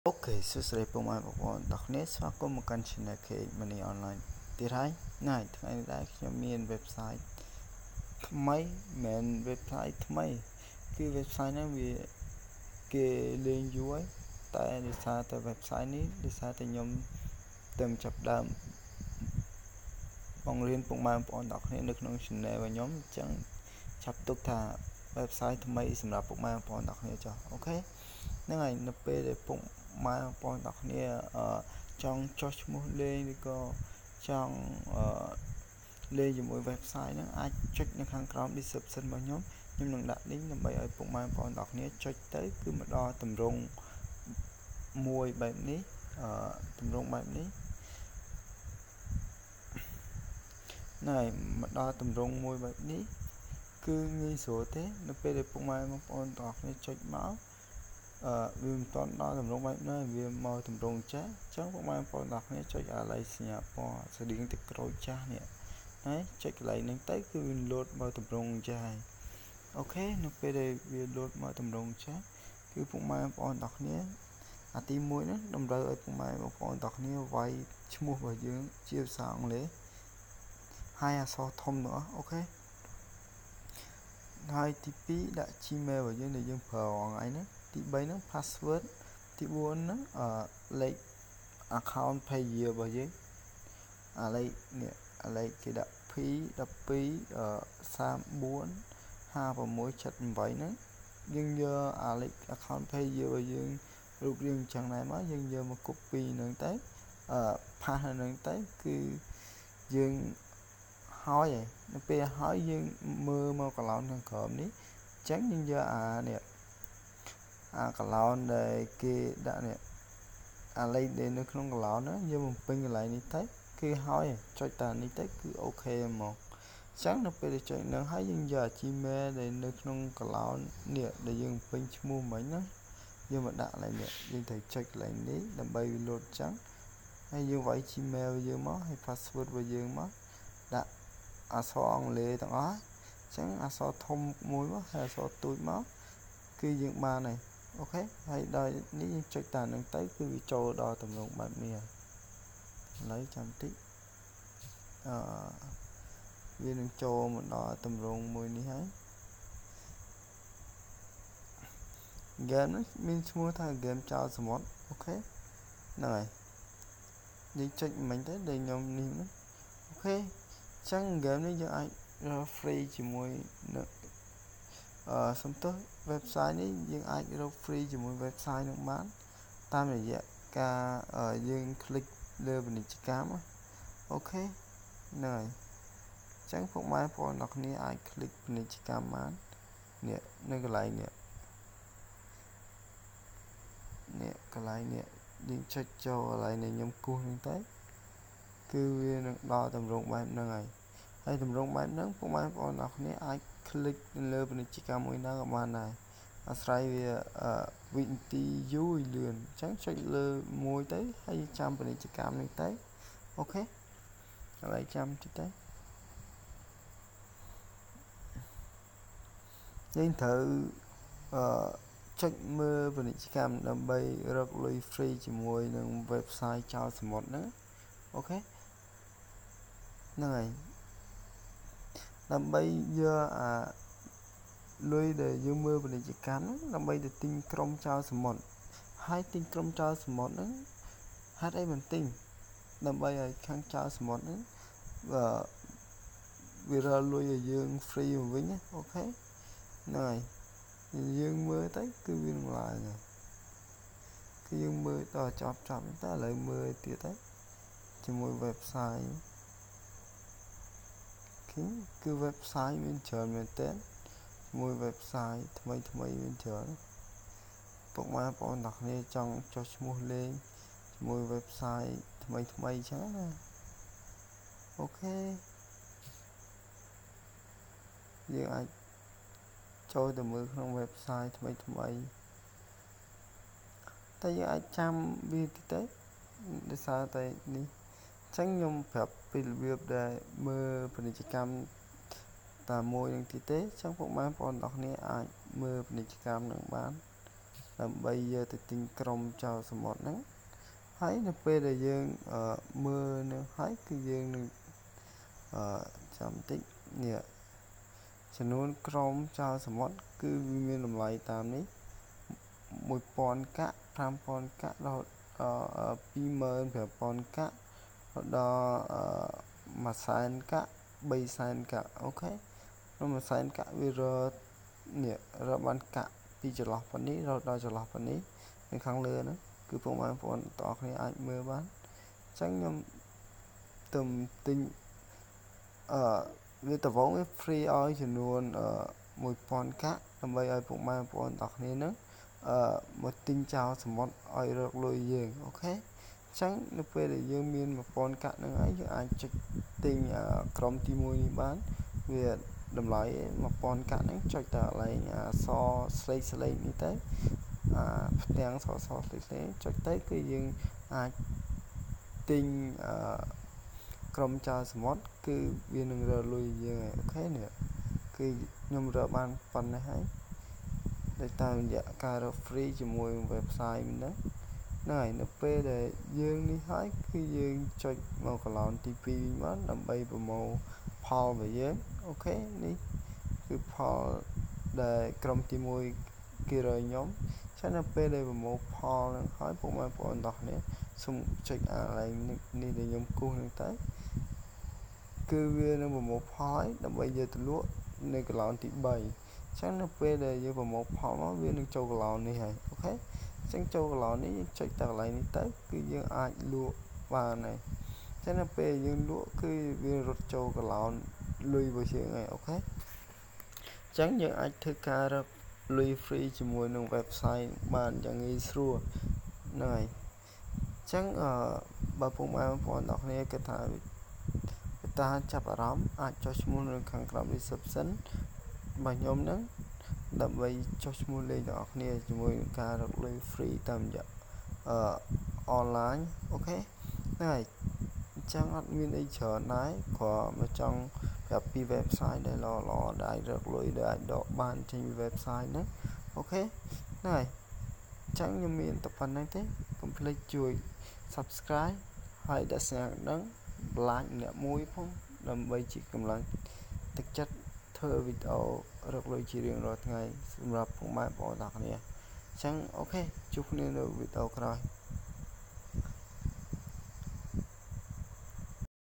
Ok,សួស្តីពុកម៉ែបងប្អូនទាំងគ្នាស្វាគមន៍មកកាន់ Channel K Money Online ទៀតហើយថ្ងៃនេះដែរខ្ញុំមាន website ថ្មីមិន website ថ្មីគឺ website ហ្នឹងវាគេលេងយូរហើយតែដោយសារតែ website នេះដោយសារតែខ្ញុំទៅចាប់ដើមបង្រៀនពុកម៉ែបងប្អូនទាំងគ្នានៅក្នុង Channel របស់ខ្ញុំអញ្ចឹងចាប់ទុកថា website ថ្មីសម្រាប់ពុកម៉ែបងប្អូនទាំងគ្នាចុះអូខេហ្នឹងហើយនៅពេលដែលពុកម៉ែបងប្អូនទាំងគ្នាចង់ចុះឈ្មោះលេងឬក៏ចង់លេងជាមួយ website ហ្នឹងអាចចុចនៅខាងក្រោម description របស់ខ្ញុំនឹងដាក់ link ដើម្បីឲ្យពុកម៉ែបងប្អូនទាំងគ្នាចុចទៅគឺមកដល់ទម្រង់មួយបែបនេះទម្រង់បែបនេះណែមកដល់ទម្រង់មួយបែបនេះគឺងាយស្រួលទេនៅពេលដែលពុកម៉ែបងប្អូនទាំងគ្នាចុចមកវាមិនទាន់ដល់ទម្រង់បែបណាវាមកទម្រង់ចាស់អញ្ចឹងពុកម៉ែបងប្អូនទាំងគ្នាចុចអាឡៃសញ្ញាពណ៌ស្តៀងទៅក្រូចចាស់នេះហើយចុចកន្លែងហ្នឹងទៅគឺវាលោតមកទម្រង់ចាស់អូខេនៅពេលដែលវាលោតមកទម្រង់ចាស់គឺពុកម៉ែបងប្អូនទាំងគ្នាអាទី1ហ្នឹងតម្រូវឲ្យពុកម៉ែបងប្អូនទាំងគ្នាវាយឈ្មោះរបស់យើងជាភាសាអង់គ្លេសហើយអក្សរធំទាំងអស់អូខេហើយទី2ដាក់ Gmail របស់យើងដែលយើងប្រើរាល់ថ្ងៃហ្នឹងទី3ហ្នឹង password ទី4ហ្នឹងលេខ account page របស់យើងអាលេខនេះអាលេខគេដាក់ P12 34 5678ហ្នឹងយើងយកអាលេខ account page របស់យើងរូបរាងអញ្ចឹងដែរមកយើងយកមក copy ហ្នឹងទៅpass ហ្នឹងទៅគឺយើងហើយនៅពេលហើយយើងមើលមកកន្លោនខាងក្រោមនេះអញ្ចឹងយើងយកអានេះអាកន្លោនដែលគេដាក់នេះអាលេខដែលនៅក្នុងកន្លោនហ្នឹងយើងបំពេញកន្លែងនេះទៅគឺហើយចុចតានេះទៅគឺអូខេហ្មងអញ្ចឹងនៅពេលដែលចុចនឹងហើយយើងយក Gmail ដែលនៅក្នុងកន្លោននេះដែលយើងបំពេញឈ្មោះមិញហ្នឹងយើងមកដាក់កន្លែងនេះយើងត្រូវចុចកន្លែងនេះដើម្បីវាលោតអញ្ចឹងហើយយើងវាយ Gmail យើងមកហើយ password របស់យើងមកដាក់អក្សរអង់គ្លេសទាំងអស់អញ្ចឹងអក្សរធំមួយមកហើយអក្សរទូចមកគឺយើងបានហើយអូខេហើយដល់នេះយើងចុចតានឹងទៅគឺវាចូលដល់ទម្រង់បែបនេះហើយឥឡូវចាំតិចវានឹងចូលមកដល់ទម្រង់មួយនេះហើយហ្គេមនេះមានឈ្មោះថាហ្គេមចោលសមុទ្រអូខេហ្នឹងហើយយើងចុចមិញទៅដែលខ្ញុំនេះអូខេអញ្ចឹងហ្គេមនេះយើងអាច free ជាមួយនឹងសំទោស website នេះយើងអាចរក free ជាមួយ website នឹងបានតាមរយៈការយើងคลิกលើពាណិជ្ជកម្មអូខេហ្នឹងហើយអញ្ចឹងពុកម៉ែបងប្អូនអ្នកគ្នាអាចคลิกពាណិជ្ជកម្មបាននេះនៅកន្លែងនេះកន្លែងនេះយើងចុចចូលកន្លែងនេះខ្ញុំគូសហ្នឹងទៅគឺវានឹងដល់ទម្រង់បែបហ្នឹងហើយទម្រង់បែបហ្នឹងពុកម៉ែបងប្អូនអ្នកគ្នាអាចคลิกលើពាណិជ្ជកម្មមួយណាក៏បានដែរអាស្រ័យវាវិនាទីយូរលឿនអញ្ចឹងចុចលើមួយទៅហើយចាំពាណិជ្ជកម្មនេះទៅអូខេឥឡូវចាំតិចទៅយើងត្រូវចុចមើលពាណិជ្ជកម្មដើម្បីរកលុយ free ជាមួយនឹង website ចោលសមុទ្រហ្នឹងអូខេហ្នឹងហើយដើម្បីយកអាលុយដែលយើងមើលពាណិជ្ជកម្មដើម្បីទៅទិញក្រុមចោលសមុទ្រហើយទិញក្រុមចោលសមុទ្រហ្នឹងហេតុអីមិនទិញដើម្បីឲ្យខាងចោលសមុទ្រហ្នឹងវារកលុយឲ្យយើង free មកវិញអូខេហ្នឹងហើយយើងមើលទៅគឺវានឹងឡើងហើយគឺយើងមើលដល់ចប់តែឥឡូវមើលទៀតទៅជាមួយ website គឺ website មានច្រើនមែនតើមួយ website ថ្មីមានច្រើនពុកម៉ែបងប្អូនទាំងគ្នាចង់ចុះឈ្មោះលេងជាមួយ website ថ្មីអញ្ចឹងណាអូខេយើងអាចចូលទៅមើលក្នុង website ថ្មីតែយើងអាចចាំវាតិចទៅដោយសារតែនេះអញ្ចឹងខ្ញុំប្រាប់ពីរបៀបដែលមើលពាណិជ្ជកម្មតែមួយនឹងទៀតទេអញ្ចឹងពុកម៉ែបងប្អូនទាំងគ្នាអាចមើលពាណិជ្ជកម្មនឹងបានដើម្បីយកទៅទិញក្រុមចោលសមុទ្រហ្នឹងហើយនៅពេលដែលយើងមើលនឹងហើយគឺយើងនឹងចាំតិចនេះចំនួនក្រុមចោលសមុទ្រគឺវាមានតម្លៃតាមនេះ 1000 កាក់ 5000 កាក់ រហូត25000 កាក់ ដល់100,000 កាក់ 300,000 កាក់អូខេក្នុង100,000 កាក់វារបានកាក់ពីចន្លោះប៉ុណ្នេះរហូតដល់ចន្លោះប៉ុណ្នេះនៅខាងលើហ្នឹងគឺបងប្អូនទាំងអស់គ្នាអាចមើលបានអញ្ចឹងខ្ញុំទំទិញវាតវងវា free ឲ្យចំនួន1000 កាក់ដើម្បីឲ្យពុកម៉ែបងប្អូនទាំងអស់គ្នាហ្នឹងមកទិញចោលសមុទ្រឲ្យរកលុយយើងអូខេអញ្ចឹងនៅពេលដែលយើងមាន1000 កាក់ហ្នឹងហើយយើងអាចចុចទិញក្រុមទី1នេះបានវាតម្លៃ1000 កាក់ហ្នឹងចុចតែកន្លែងសស្លេកនេះទៅផ្ទាំងសស្លេកចុចទៅគឺយើងអាចទិញក្រុមចោលសមុទ្រគឺវានឹងរកលុយយើងអូខេនេះគឺខ្ញុំរកបានប៉ុណ្ណេះហើយដោយតាមរយៈការរក free ជាមួយ website ហ្នឹងហើយនៅពេលដែលយើងនេះហើយគឺយើងចុចមកកន្លោនទី2មកដើម្បីប្រមូលផលរបស់យើងអូខេនេះគឺផលដែលក្រុមទី1គេរកខ្ញុំចឹងនៅពេលដែលប្រមូលផលនឹងហើយពុកម៉ែបងប្អូនទាំងគ្នាសូមចុចកន្លែងនេះដែលខ្ញុំគូសនឹងទៅគឺវានឹងប្រមូលផលហើយដើម្បីយកទៅលក់នៅកន្លោនទី3ចឹងនៅពេលដែលយើងប្រមូលផលមកវានឹងចូលកន្លោននេះហើយអូខេចឹងចូលកន្លោននេះយើងចុចតែកន្លែងនេះទៅគឺយើងអាចលក់បានហើយចឹងនៅពេលយើងលក់គឺវារត់ចូលកន្លោនលុយរបស់យើងហើយអូខេចឹងយើងអាចធ្វើការរកលុយ free ជាមួយនឹង website បានយ៉ាងងាយស្រួលហ្នឹងហើយចឹងបើពុកម៉ែបងប្អូនទាំងគ្នាគិតថាតាចាប់អារម្មណ៍អាចចុះឈ្មោះនៅខាងក្រោម description របស់ខ្ញុំហ្នឹងដើម្បីចុះឈ្មោះលេខទាំងអស់គ្នាជាមួយនឹងការរកលុយ free តាមរយៈonline អូខេហ្នឹងហើយអញ្ចឹងអត់មានអីច្រើនដែរគ្រាន់តែចង់ប្រាប់ពី website ដែលល្អៗដែលរកលុយដែលអាចដកបានចេញពី website ហ្នឹងអូខេហ្នឹងហើយអញ្ចឹងខ្ញុំមានតែប៉ុណ្្នឹងទេកុំភ្លេចជួយ subscribe ហើយដាក់សញ្ញាកណ្ដឹង like អ្នកមួយផងដើម្បីជាកម្លាំងទឹកចិត្តធ្វើវីដេអូរកលុយជារៀងរាល់ថ្ងៃសម្រាប់ពុកម៉ែបងប្អូនទាំងគ្នាអញ្ចឹងអូខេជួបគ្នានៅវីដេអូក្រោយ